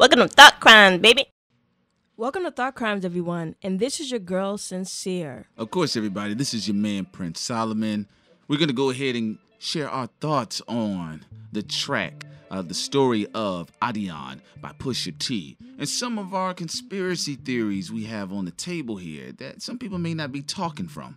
Welcome to Thought Crimes, baby. Welcome to Thought Crimes, everyone, and this is your girl, Sincere. Of course, everybody, this is your man, Prince Solomon. We're going to go ahead and share our thoughts on the track, the story of Adion by Pusha T, and some of our conspiracy theories we have on the table here that some people may not be talking from.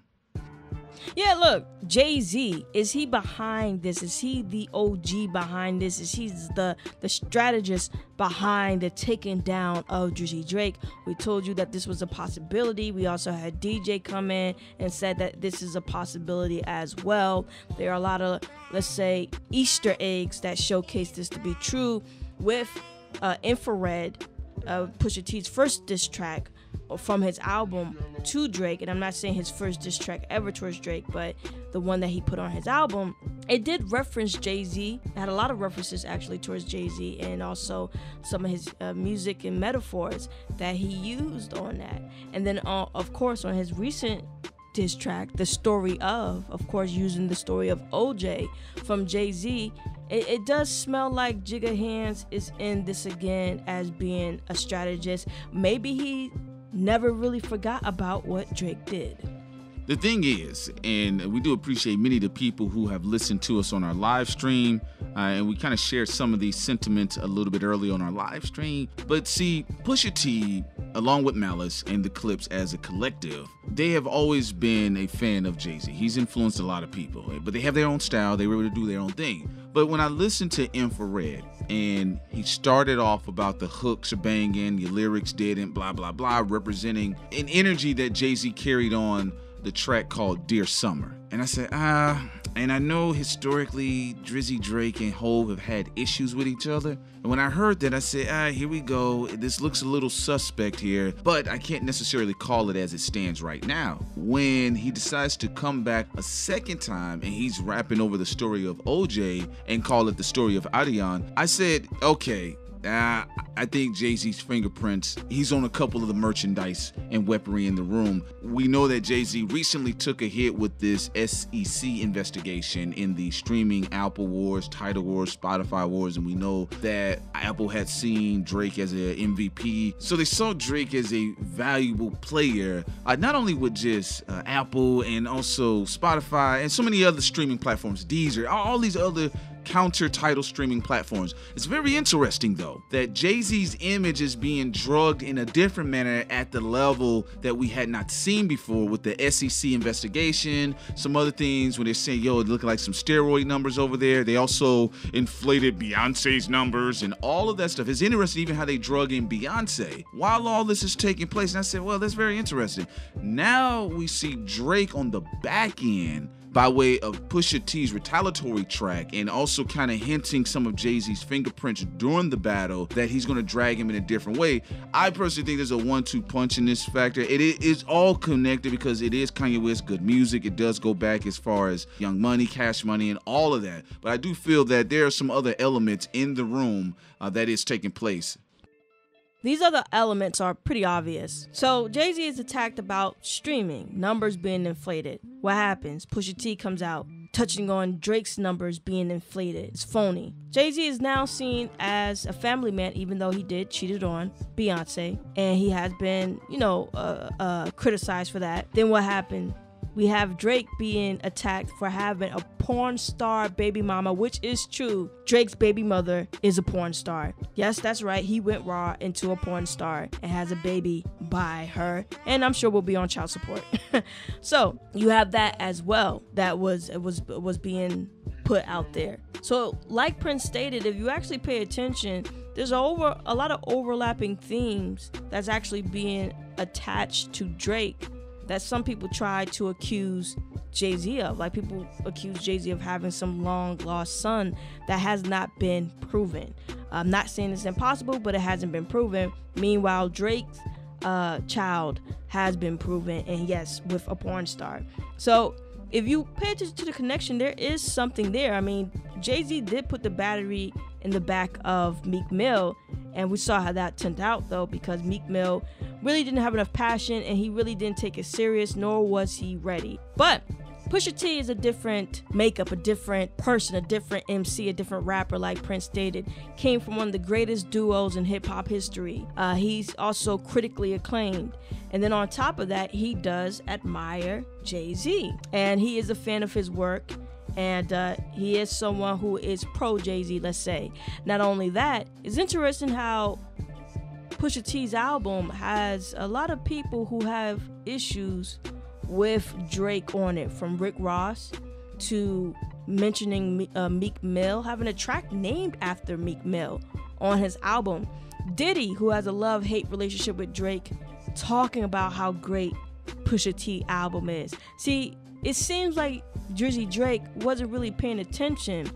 Yeah, look, Jay-Z, is he behind this? Is he the OG behind this? Is he the strategist behind the taking down of Drizzy Drake? We told you that this was a possibility. We also had DJ come in and said that this is a possibility as well. There are a lot of, let's say, Easter eggs that showcase this to be true with Infrared, Pusha T's first diss track from his album to Drake, and I'm not saying his first diss track ever towards Drake, but the one that he put on his album, it did reference Jay-Z. It had a lot of references actually towards Jay-Z, and also some of his music and metaphors that he used on that. And then of course on his recent diss track, The Story of course using the story of OJ from Jay-Z, it does smell like Jigga Hands is in this again as being a strategist. Maybe he never really forgot about what Drake did. The thing is, and we do appreciate many of the people who have listened to us on our live stream, and we kind of shared some of these sentiments a little bit early on our live stream. But see, Pusha T, along with Malice and the Clips as a collective, they have always been a fan of Jay-Z. He's influenced a lot of people, but they have their own style. They were able to do their own thing. But when I listened to Infrared, and he started off about the hooks are banging, your lyrics didn't, blah, blah, blah, representing an energy that Jay-Z carried on the track called Dear Summer. And I said, and I know historically Drizzy Drake and Hov have had issues with each other. And when I heard that, I said, here we go. This looks a little suspect here, but I can't necessarily call it as it stands right now. When he decides to come back a second time and he's rapping over the story of OJ and call it the story of Adion, I said, okay, I think Jay-Z's fingerprints, he's on a couple of the merchandise and weaponry in the room. We know that Jay-Z recently took a hit with this SEC investigation in the streaming Apple Wars, Tidal Wars, Spotify Wars, and we know that Apple had seen Drake as an MVP. So they saw Drake as a valuable player, not only with just Apple and also Spotify and so many other streaming platforms, Deezer, all these other counter title streaming platforms. It's very interesting though that Jay-Z's image is being drugged in a different manner at the level that we had not seen before with the SEC investigation, some other things when they're saying, yo, it looking like some steroid numbers over there. They also inflated Beyonce's numbers and all of that stuff. It's interesting even how they drug in Beyonce while all this is taking place. And I said, well, that's very interesting. Now we see Drake on the back end by way of Pusha T's retaliatory track and also kind of hinting some of Jay-Z's fingerprints during the battle that he's going to drag him in a different way. I personally think there's a 1-2 punch in this factor. It is all connected because it is Kanye West good music. It does go back as far as Young Money, Cash Money, and all of that. But I do feel that there are some other elements in the room that is taking place. These other elements are pretty obvious. So Jay-Z is attacked about streaming, numbers being inflated. What happens? Pusha T comes out touching on Drake's numbers being inflated. It's phony. Jay-Z is now seen as a family man, even though he did cheated on Beyonce, and he has been, criticized for that. Then what happened? We have Drake being attacked for having a porn star baby mama, which is true. Drake's baby mother is a porn star. Yes, that's right. He went raw into a porn star and has a baby by her. And I'm sure we'll be on child support. So you have that as well. That was being put out there. So like Prince stated, if you actually pay attention, there's a lot of overlapping themes that's actually being attached to Drake that some people try to accuse Jay-Z of. Like, people accuse Jay-Z of having some long lost son that has not been proven. I'm not saying it's impossible, but it hasn't been proven. Meanwhile, Drake's child has been proven, and yes, with a porn star. So if you pay attention to the connection, there is something there. I mean, Jay-Z did put the battery in the back of Meek Mill, and we saw how that turned out though, because Meek Mill really didn't have enough passion and he really didn't take it serious, nor was he ready. But Pusha T is a different makeup, a different person, a different MC, a different rapper, like Prince stated. Came from one of the greatest duos in hip-hop history. He's also critically acclaimed. And then on top of that, he does admire Jay-Z. And he is a fan of his work. And he is someone who is pro Jay-Z, let's say. Not only that, it's interesting how Pusha T's album has a lot of people who have issues with Drake on it, from Rick Ross to mentioning Meek Mill, having a track named after Meek Mill on his album. Diddy, who has a love-hate relationship with Drake, talking about how great Pusha T album is. See, it seems like Drizzy Drake wasn't really paying attention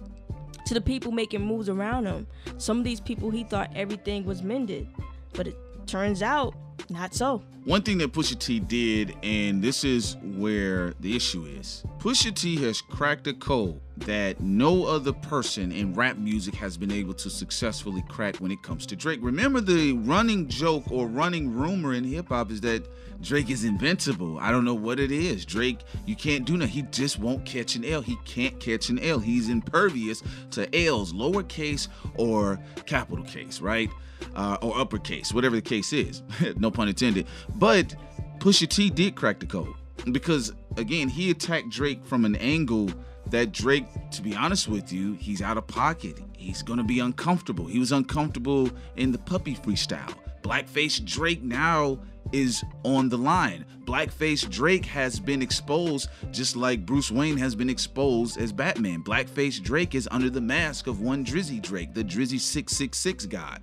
to the people making moves around him. Some of these people, he thought everything was mended, but it turns out not so. One thing that Pusha T did, and this is where the issue is, Pusha T has cracked a code that no other person in rap music has been able to successfully crack when it comes to Drake. Remember, the running joke or running rumor in hip-hop is that Drake is invincible. I don't know what it is. Drake, you can't do nothing. He just won't catch an L. He can't catch an L. He's impervious to L's, lowercase or capital case, right? Or uppercase, whatever the case is. No pun intended. But Pusha T did crack the code because, again, he attacked Drake from an angle that Drake, to be honest with you, he's out of pocket. He's going to be uncomfortable. He was uncomfortable in the Puppy freestyle. Blackface Drake now is on the line. Blackface Drake has been exposed just like Bruce Wayne has been exposed as Batman. Blackface Drake is under the mask of one Drizzy Drake, the Drizzy 666 guy.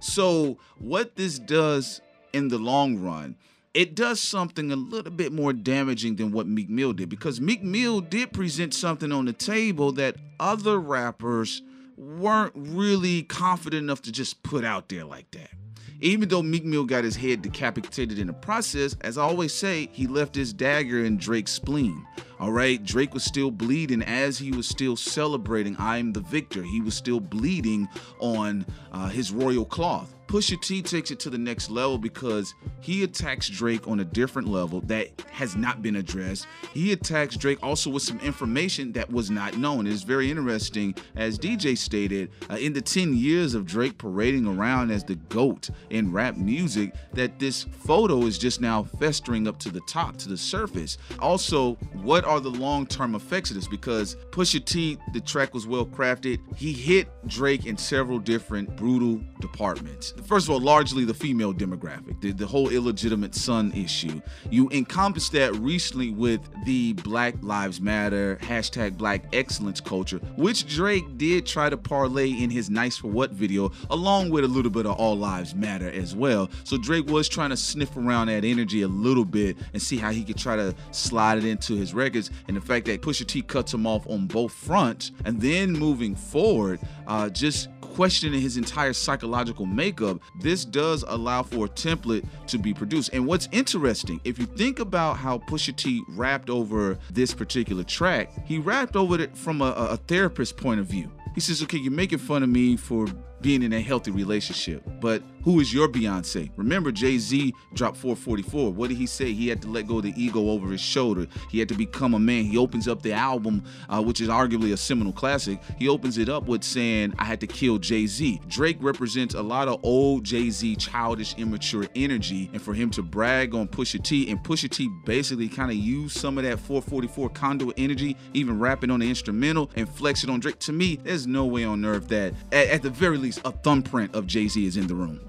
So what this does in the long run, it does something a little bit more damaging than what Meek Mill did, because Meek Mill did present something on the table that other rappers weren't really confident enough to just put out there like that. Even though Meek Mill got his head decapitated in the process, as I always say, he left his dagger in Drake's spleen. All right, Drake was still bleeding as he was still celebrating I am the victor. He was still bleeding on his royal cloth. Pusha T takes it to the next level because he attacks Drake on a different level that has not been addressed. He attacks Drake also with some information that was not known. It is very interesting, as DJ stated, in the 10 years of Drake parading around as the GOAT in rap music, that this photo is just now festering up to the top, to the surface. Also, what are the long-term effects of this? Because Pusha T, the track was well crafted. He hit Drake in several different brutal departments. First of all, largely the female demographic, the whole illegitimate son issue. You encompass that recently with the Black Lives Matter, #Black Excellence culture, which Drake did try to parlay in his Nice For What video, along with a little bit of All Lives Matter as well. So Drake was trying to sniff around that energy a little bit and see how he could try to slide it into his records. And the fact that Pusha T cuts him off on both fronts, and then moving forward, just questioning his entire psychological makeup, this does allow for a template to be produced. And what's interesting, if you think about how Pusha T rapped over this particular track, he rapped over it from a therapist point of view. He says, okay, you're making fun of me for being in a healthy relationship, but who is your Beyonce? Remember, Jay-Z dropped 444. What did he say? He had to let go of the ego over his shoulder. He had to become a man. He opens up the album, which is arguably a seminal classic. He opens it up with saying, I had to kill Jay-Z. Drake represents a lot of old Jay-Z childish, immature energy, and for him to brag on Pusha T, and Pusha T basically kind of used some of that 444 conduit energy, even rapping on the instrumental, and flex it on Drake. To me, there's no way on earth that, at the very least, a thumbprint of Jay-Z is in the room.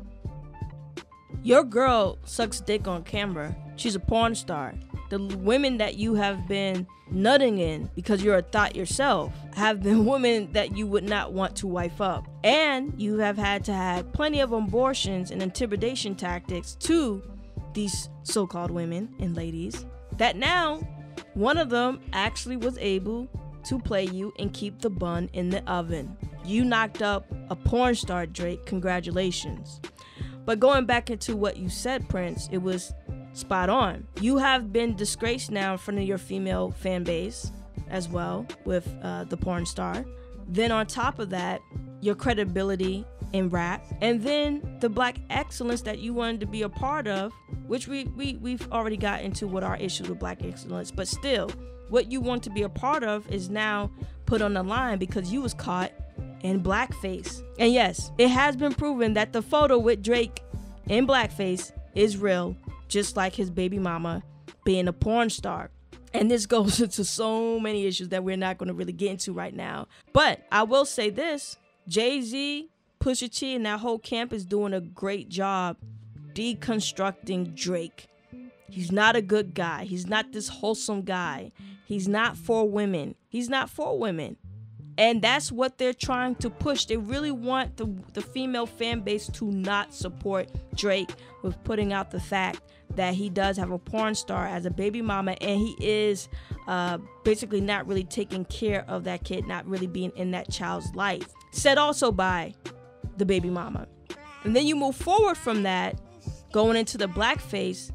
Your girl sucks dick on camera. She's a porn star. The women that you have been nutting in because you're a thought yourself have been women that you would not want to wife up. And you have had to have plenty of abortions and intimidation tactics to these so-called women and ladies, that now one of them actually was able to play you and keep the bun in the oven. You knocked up a porn star, Drake. Congratulations. But going back into what you said, Prince, it was spot on. You have been disgraced now in front of your female fan base as well with the porn star. Then on top of that, your credibility in rap, and then the black excellence that you wanted to be a part of, which we've already got into what our issues with black excellence, but still, what you want to be a part of is now put on the line because you was caught in blackface. And yes, it has been proven that the photo with Drake in blackface is real, just like his baby mama being a porn star. And this goes into so many issues that we're not going to really get into right now. But I will say this, Jay-Z, Pusha T, and that whole camp is doing a great job deconstructing Drake. He's not a good guy. He's not this wholesome guy. He's not for women. He's not for women. And that's what they're trying to push. They really want the female fan base to not support Drake with putting out the fact that he does have a porn star as a baby mama, and he is basically not really taking care of that kid, not really being in that child's life. Said also by the baby mama. And then you move forward from that, going into the blackface,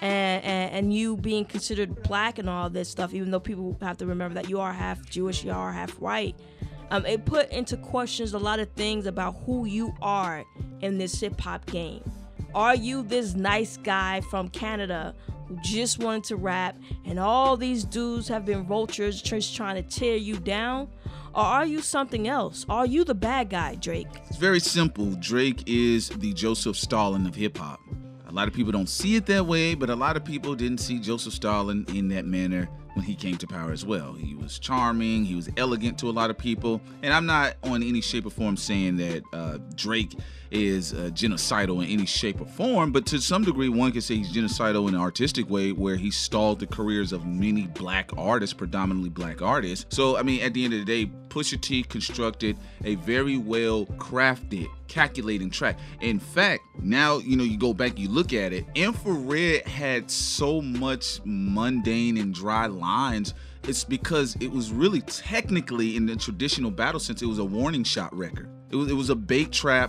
and you being considered black and all this stuff, even though people have to remember that you are half Jewish, you are half white. It put into questions a lot of things about who you are in this hip-hop game. Are you this nice guy from Canada who just wanted to rap and all these dudes have been vultures just trying to tear you down? Or are you something else? Are you the bad guy, Drake? It's very simple. Drake is the Joseph Stalin of hip-hop. A lot of people don't see it that way, but a lot of people didn't see Joseph Stalin in that manner when he came to power as well. He was charming, he was elegant to a lot of people, and I'm not on any shape or form saying that Drake is genocidal in any shape or form, but to some degree one could say he's genocidal in an artistic way where he stalled the careers of many black artists, predominantly black artists. So I mean, at the end of the day, Pusha T constructed a very well crafted, calculating track. In fact, now you go back, you look at it, Infrared had so much mundane and dry lines. It's because it was really technically, in the traditional battle sense, it was a warning shot record. It was a bait track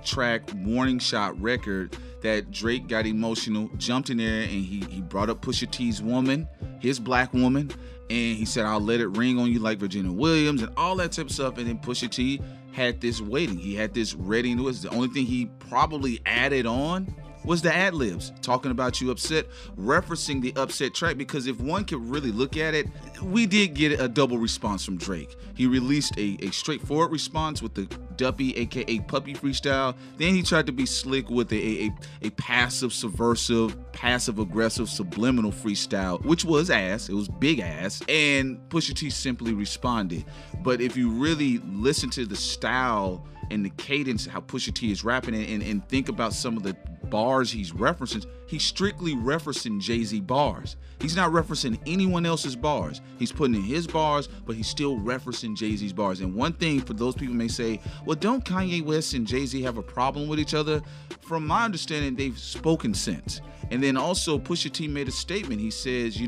warning shot record that Drake got emotional, jumped in there, and he brought up Pusha T's woman, his black woman, and he said, I'll let it ring on you like Virginia Williams and all that type of stuff. And then Pusha T had this waiting. He had this ready, and it was the only thing he probably added on was the ad-libs, talking about you upset, referencing the upset track, because if one could really look at it, we did get a double response from Drake. He released a straightforward response with the Duppy, aka Puppy freestyle. Then he tried to be slick with a passive, subversive, passive-aggressive, subliminal freestyle, which was ass. It was big ass. And Pusha T simply responded. But if you really listen to the style and the cadence, how Pusha T is rapping, and think about some of the bars he's referencing, he's strictly referencing Jay-Z bars. He's not referencing anyone else's bars. He's putting in his bars, but he's still referencing Jay-Z's bars. And one thing for those people may say, well, don't Kanye West and Jay-Z have a problem with each other? From my understanding, they've spoken since. And then also Pusha T made a statement. He says,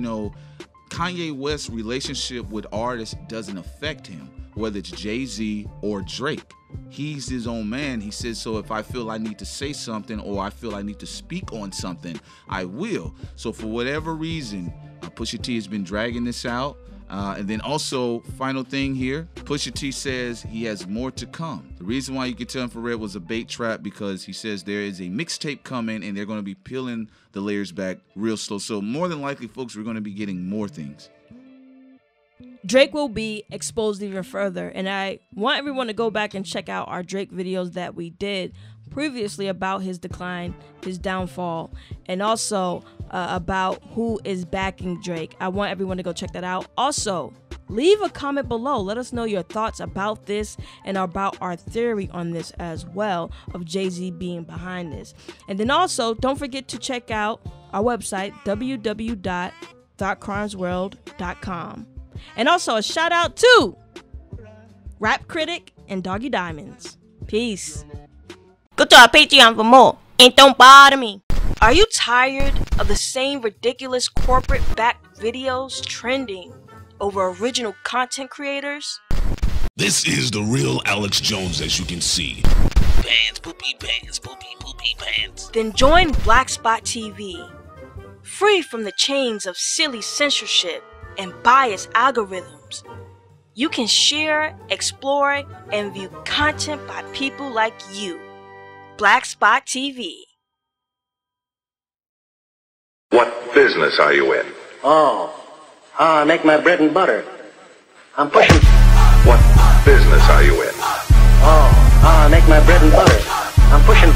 Kanye West's relationship with artists doesn't affect him, whether it's Jay-Z or Drake. He's his own man. He says, so if I feel I need to say something or I feel I need to speak on something, I will. So for whatever reason, Pusha T has been dragging this out. And then also, final thing here, Pusha T says he has more to come. The reason why you could tell Infrared was a bait trap, because he says there is a mixtape coming and they're going to be peeling the layers back real slow. So more than likely, folks, we're going to be getting more things. Drake will be exposed even further, and I want everyone to go back and check out our Drake videos that we did previously about his decline, his downfall, and also about who is backing Drake. I want everyone to go check that out. Also, leave a comment below. Let us know your thoughts about this and about our theory on this as well, of Jay-Z being behind this. And then also, don't forget to check out our website, www.thoughtcrimesworld.com. And also a shout out to Rap Critic and Doggy Diamonds. Peace. Go to our Patreon for more. And don't bother me. Are you tired of the same ridiculous corporate-backed videos trending over original content creators? This is the real Alex Jones, as you can see. Pants, poopy pants, poopy pants. Then join Black Spot TV. Free from the chains of silly censorship and biased algorithms, you can share, explore, and view content by people like you. Black Spot TV. What business are you in? I make my bread and butter. I'm pushing. What business are you in? I make my bread and butter. I'm pushing.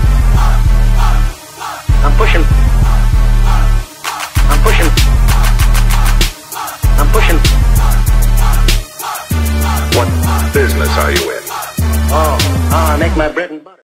I'm pushing. I'm pushing. I'm pushing. What business are you in? I make my bread and